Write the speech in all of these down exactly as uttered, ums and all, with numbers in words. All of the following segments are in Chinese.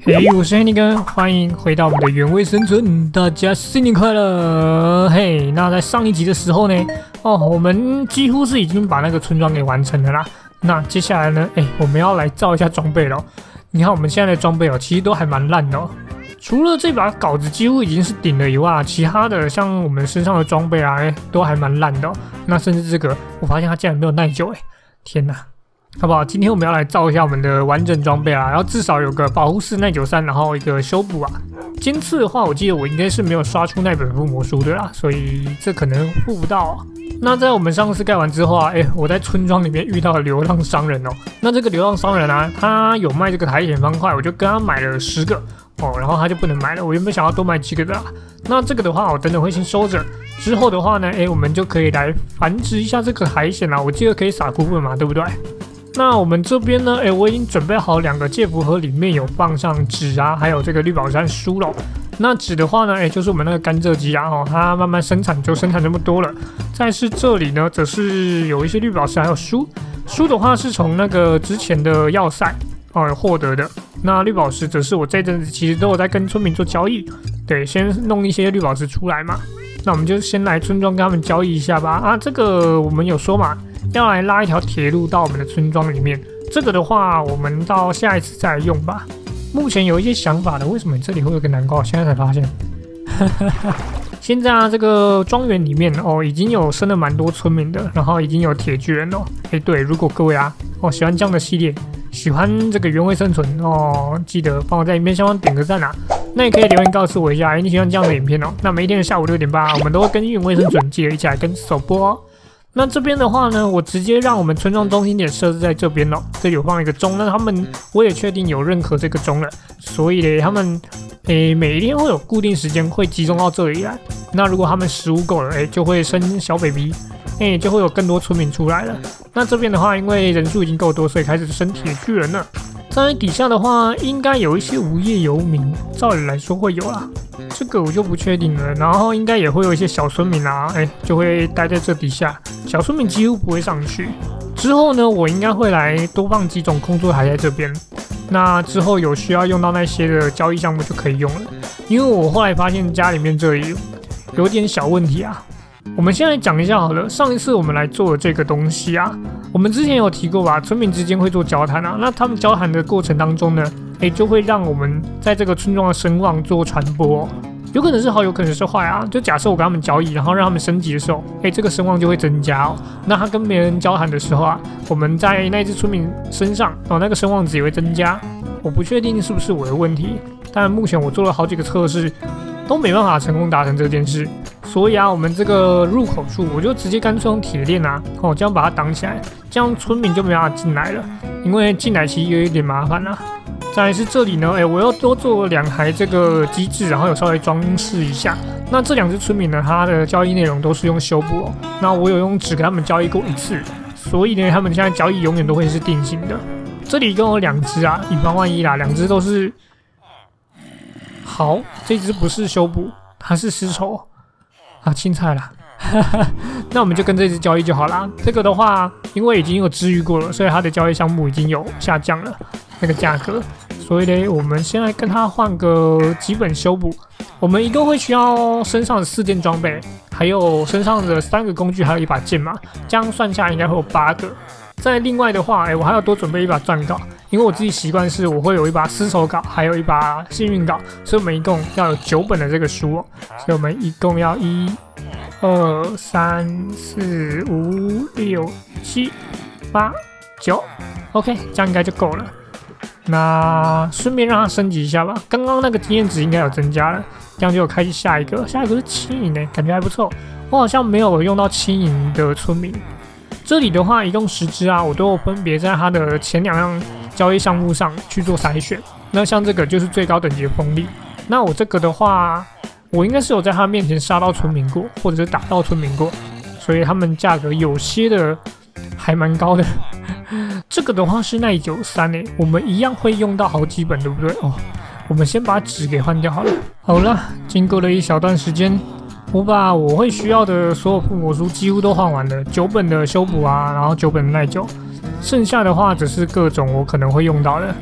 嘿，我是黑尼哥，欢迎回到我们的原味生存，大家新年快乐！嘿，那在上一集的时候呢，哦，我们几乎是已经把那个村庄给完成了啦。那接下来呢，哎，我们要来造一下装备了。你看我们现在的装备哦，其实都还蛮烂的哦。除了这把镐子几乎已经是顶了以外，其他的像我们身上的装备啊，哎，都还蛮烂的哦。那甚至这个，我发现它竟然没有耐久，哎，天哪！好不好？今天我们要来造一下我们的完整装备啊，然后至少有个保护四耐久三，然后一个修补啊。尖刺的话，我记得我应该是没有刷出那本附魔书的啦，所以这可能附不到啊。那在我们上次盖完之后啊，哎，我在村庄里面遇到了流浪商人哦。那这个流浪商人啊，他有卖这个苔藓方块，我就跟他买了十个哦，然后他就不能买了。我原本想要多买几个的啦。那这个的话，我等等会先收着。之后的话呢，哎，我们就可以来繁殖一下这个苔藓啦。我记得可以撒菇粉嘛，对不对？那我们这边呢，哎，我已经准备好两个介符盒，里面有放上纸啊，还有这个绿宝山书了。那纸的话呢，哎，就是我们那个甘蔗机啊，哦，它慢慢生产就生产这么多了。再是这里呢，则是有一些绿宝石还有书。书的话是从那个之前的要塞哦获得的。那绿宝石则是我这阵子其实都有在跟村民做交易，对，先弄一些绿宝石出来嘛。那我们就先来村庄跟他们交易一下吧。啊，这个我们有说嘛。要来拉一条铁路到我们的村庄里面，这个的话，我们到下一次再来用吧。目前有一些想法的，为什么这里会有个南瓜？现在才发现。现在啊，这个庄园里面哦，已经有生了蛮多村民的，然后已经有铁巨人哦。哎，对，如果各位啊，哦喜欢这样的系列，喜欢这个原味生存哦，记得帮我在影片下方点个赞啊。那也可以留言告诉我一下，哎，你喜欢这样的影片哦。那每一天的下午六点半，我们都会跟原味生存，记得一起来跟首播哦。那这边的话呢，我直接让我们村庄中心点设置在这边哦。这里有放一个钟，那他们我也确定有认可这个钟了，所以呢，他们诶每一天会有固定时间会集中到这里来。那如果他们食物够了，诶就会生小 baby， 诶就会有更多村民出来了。那这边的话，因为人数已经够多，所以开始生铁巨人了。在底下的话，应该有一些无业游民，照理来说会有啦，这个我就不确定了。然后应该也会有一些小村民啊，哎，就会待在这底下。小村民几乎不会上去。之后呢，我应该会来多放几种工作台在这边。那之后有需要用到那些的交易项目就可以用了。因为我后来发现家里面这里有点小问题啊。我们先来讲一下好了，上一次我们来做的这个东西啊，我们之前有提过吧，村民之间会做交谈啊，那他们交谈的过程当中呢，哎，就会让我们在这个村庄的声望做传播哦，有可能是好，有可能是坏啊。就假设我跟他们交易，然后让他们升级的时候，哎，这个声望就会增加哦。那他跟别人交谈的时候啊，我们在那只村民身上哦，那个声望值也会增加。我不确定是不是我的问题，但目前我做了好几个测试，都没办法成功达成这件事。所以啊，我们这个入口处我就直接干脆用铁链啊，哦，这样把它挡起来，这样村民就没办法进来了，因为进来其实有一点麻烦啊。再来是这里呢，哎，我又多做了两台这个机制，然后有稍微装饰一下。那这两只村民呢，它的交易内容都是用修补哦。那我有用纸给他们交易过一次，所以呢，他们现在交易永远都会是定型的。这里一共有两只啊，以防万一啦，两只都是好，这只不是修补，它是丝绸。啊，青菜啦，那我们就跟这只交易就好啦。这个的话，因为已经有治愈过了，所以它的交易项目已经有下降了那个价格。所以呢，我们先来跟它换个基本修补。我们一共会需要身上的四件装备，还有身上的三个工具，还有一把剑嘛。这样算下来应该会有八个。再另外的话，哎，我还要多准备一把钻镐，因为我自己习惯是我会有一把丝绸镐，还有一把幸运镐，所以我们一共要有九本的这个书哦。所以我们一共要一、二、三、四、五、六、七、八、九 ，OK， 这样应该就够了。那顺便让它升级一下吧，刚刚那个经验值应该有增加了，这样就有开启下一个，下一个是轻盈诶，感觉还不错。我好像没有用到轻盈的村民。这里的话，一共十只啊，我都有分别在它的前两样交易项目上去做筛选。那像这个就是最高等级的锋利。那我这个的话，我应该是有在他面前杀到村民过，或者是打到村民过，所以他们价格有些的还蛮高的。这个的话是耐久三诶，我们一样会用到好几本，对不对？哦，我们先把纸给换掉好了。好了，经过了一小段时间。我把我会需要的所有附魔书几乎都换完了，九本的修补啊，然后九本的耐久，剩下的话只是各种我可能会用到的。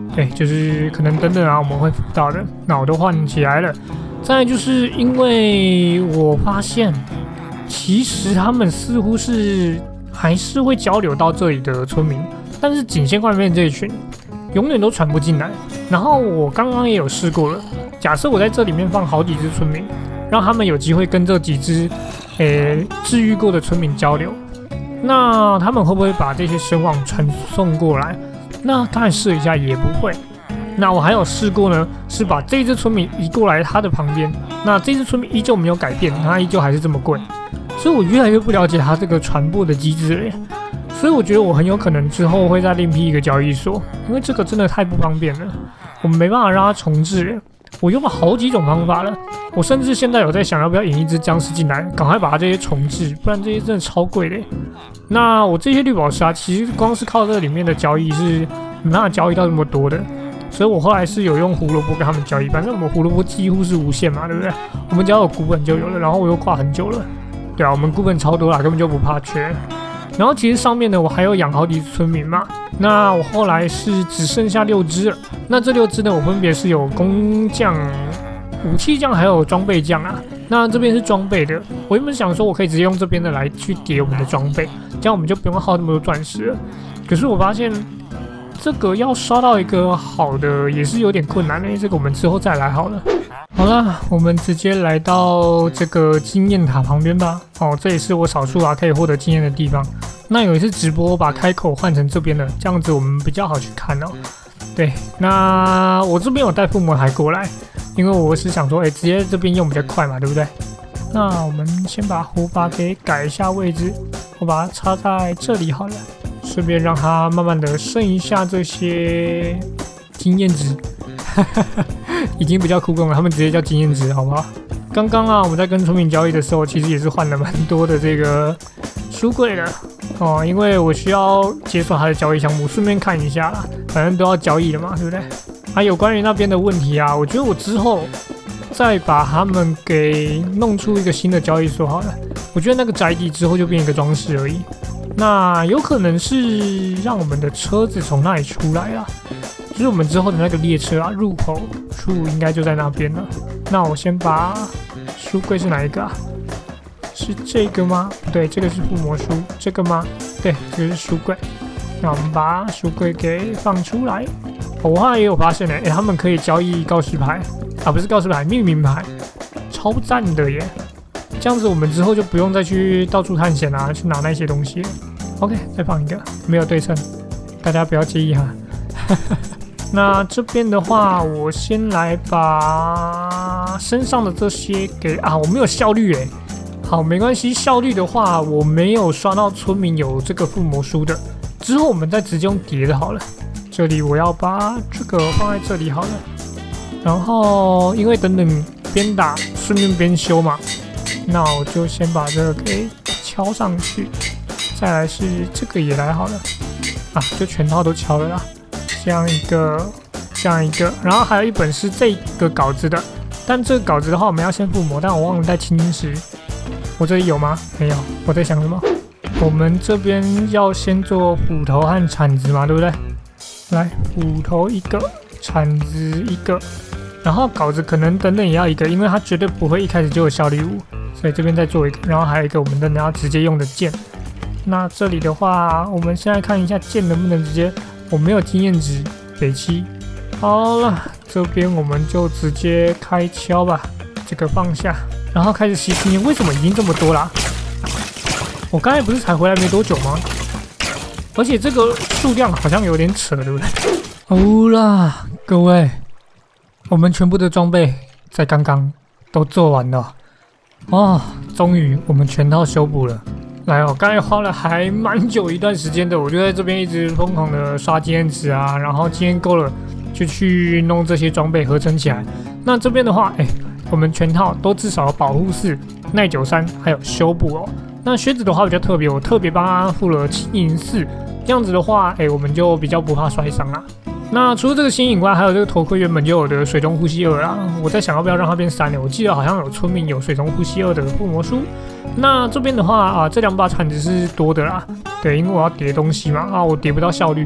对，就是可能等等啊，我们会辅导的。那我都换起来了。再来就是因为我发现，其实他们似乎是还是会交流到这里的村民，但是仅限外面这一群，永远都传不进来。然后我刚刚也有试过了，假设我在这里面放好几只村民，让他们有机会跟这几只，诶治愈过的村民交流，那他们会不会把这些声望传送过来？那当然试一下也不会。那我还有试过呢，是把这只村民移过来他的旁边，那这只村民依旧没有改变，它依旧还是这么贵，所以我越来越不了解它这个传播的机制了耶。所以我觉得我很有可能之后会再另辟一个交易所，因为这个真的太不方便了，我们没办法让它重置耶。我用了好几种方法了，我甚至现在有在想要不要引一只僵尸进来，赶快把它这些重置，不然这些真的超贵的耶。那我这些绿宝石啊，其实光是靠这里面的交易是没办法交易到这么多的，所以我后来是有用胡萝卜跟他们交易，反正我们胡萝卜几乎是无限嘛，对不对？我们只要有股本就有了，然后我又挂很久了，对啊，我们股本超多啦，根本就不怕缺。然后其实上面呢，我还有养好几只村民嘛，那我后来是只剩下六只了。那这六只呢，我分别是有工匠、武器匠还有装备匠啊。那这边是装备的，我原本想说我可以直接用这边的来去叠我们的装备，这样我们就不用耗那么多钻石了。可是我发现这个要刷到一个好的也是有点困难的，这个我们之后再来好了。好啦，我们直接来到这个经验塔旁边吧。哦，这也是我少数啊可以获得经验的地方。那有一次直播，我把开口换成这边的，这样子我们比较好去看哦。对，那我这边有带附魔台过来，因为我是想说，哎，直接这边用比较快嘛，对不对？那我们先把火把给改一下位置，我把它插在这里好了，顺便让它慢慢的剩一下这些经验值。已经比较酷工了，他们直接叫经验值，好不好？刚刚啊，我们在跟村民交易的时候，其实也是换了蛮多的这个书柜的哦，因为我需要解锁他的交易项目，顺便看一下啦，反正都要交易了嘛，对不对？还有关于那边的问题啊，我觉得我之后再把他们给弄出一个新的交易所好了。我觉得那个宅邸之后就变一个装饰而已，那有可能是让我们的车子从那里出来啊。就是我们之后的那个列车啊，入口处应该就在那边了。那我先把书柜是哪一个啊？是这个吗？不对，这个是附魔书。这个吗？对，这个是书柜。那我们把书柜给放出来。哦、我后来也有发现呢，哎，他们可以交易告示牌啊，不是告示牌，命名牌，超赞的耶！这样子我们之后就不用再去到处探险啊，去拿那些东西了。OK， 再放一个，没有对称，大家不要介意哈。那这边的话，我先来把身上的这些给啊，我没有效率诶。好，没关系，效率的话我没有刷到村民有这个附魔书的，之后我们再直接用叠的好了。这里我要把这个放在这里好了，然后因为等等边打顺便边修嘛，那我就先把这个给敲上去，再来是这个也来好了，啊，就全套都敲了啦。这样一个，这样一个，然后还有一本是这个稿子的，但这个稿子的话，我们要先附魔，但我忘了带青石。我这里有吗？没有。我在想什么？我们这边要先做斧头和铲子嘛，对不对？来，斧头一个，铲子一个，然后稿子可能等等也要一个，因为它绝对不会一开始就有效率五，所以这边再做一个，然后还有一个我们等等要直接用的剑。那这里的话，我们现在看一下剑能不能直接。我没有经验值，北七。好了，这边我们就直接开敲吧，这个放下，然后开始吸经验。为什么已经这么多啦？我刚才不是才回来没多久吗？而且这个数量好像有点扯，对不对？好啦，各位，我们全部的装备在刚刚都做完了哦，终于我们全套修补了。来哦，刚才花了还蛮久一段时间的，我就在这边一直疯狂的刷经验值啊，然后经验够了就去弄这些装备合成起来。那这边的话，哎，我们全套都至少有保护四、耐久三，还有修补哦。那靴子的话比较特别，我特别帮他附了轻盈四，这样子的话，哎，我们就比较不怕摔伤啦。那除了这个新颖外，还有这个头盔原本就有的水中呼吸二啦，我在想要不要让它变三呢？我记得好像有村民有水中呼吸二的附魔书。那这边的话啊，这两把铲子是多的啦，对，因为我要叠东西嘛，啊，我叠不到效率，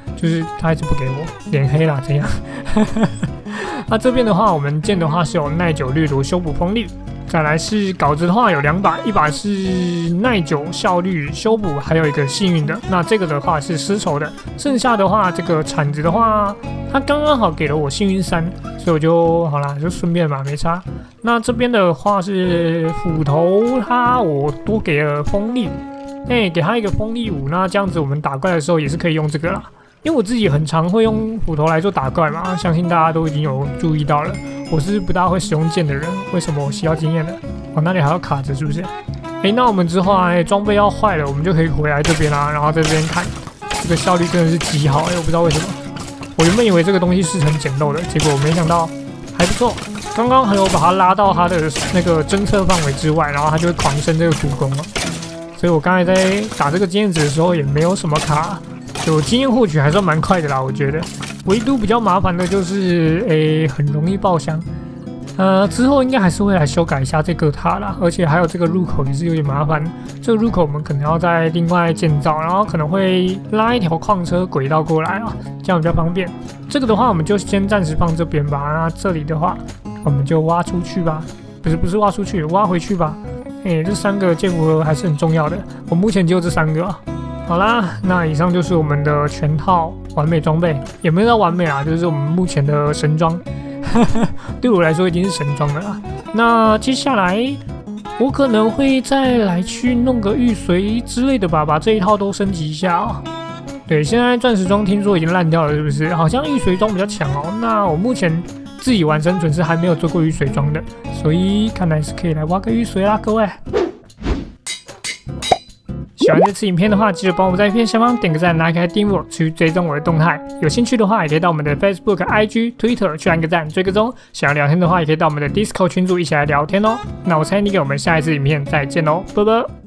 就是他一直不给我，脸黑啦，怎样？那这边的话，我们剑的话是有耐久、掠夺、修补、锋利。再来是镐子的话有两把，一把是耐久、效率、修补，还有一个幸运的。那这个的话是丝绸的，剩下的话这个铲子的话，它刚刚好给了我幸运三，所以我就好啦，就顺便吧，没差。那这边的话是斧头，它我多给了锋利，哎、欸，给它一个锋利五，那这样子我们打怪的时候也是可以用这个啦。因为我自己很常会用斧头来做打怪嘛，相信大家都已经有注意到了。我是不大会使用剑的人，为什么我需要经验呢？哦，那里还要卡着是不是？哎，那我们之后啊，哎，装备要坏了，我们就可以回来这边啦、啊，然后在这边看，这个效率真的是极好，哎，我不知道为什么。我原本以为这个东西是很简陋的，结果没想到还不错。刚刚还有把它拉到它的那个侦测范围之外，然后它就会狂升这个主攻了。所以我刚才在打这个经验值的时候也没有什么卡。有经验获取还算蛮快的啦，我觉得。唯独比较麻烦的就是，诶，很容易爆箱。呃，之后应该还是会来修改一下这个塔啦，而且还有这个入口也是有点麻烦。这个入口我们可能要再另外建造，然后可能会拉一条矿车轨道过来啊，这样比较方便。这个的话，我们就先暂时放这边吧。那这里的话，我们就挖出去吧，不是不是挖出去，挖回去吧。诶，这三个剑符盒还是很重要的，我目前只有这三个、啊。好啦，那以上就是我们的全套完美装备，也没有到完美啦，就是我们目前的神装，对我来说已经是神装了啦。那接下来我可能会再来去弄个玉髓之类的吧，把这一套都升级一下哦。对，现在钻石装听说已经烂掉了，是不是？好像玉髓装比较强哦。那我目前自己玩生存是还没有做过玉髓装的，所以看来是可以来挖个玉髓啦，各位。喜欢这次影片的话，记得帮我在影片下方点个赞，拿开订阅去追踪我的动态。有兴趣的话，也可以到我们的 Facebook、I G、Twitter 去按个赞，追个踪。想要聊天的话，也可以到我们的 Discord 群组一起来聊天哦。那我猜你给我们下一次影片再见喽，拜拜。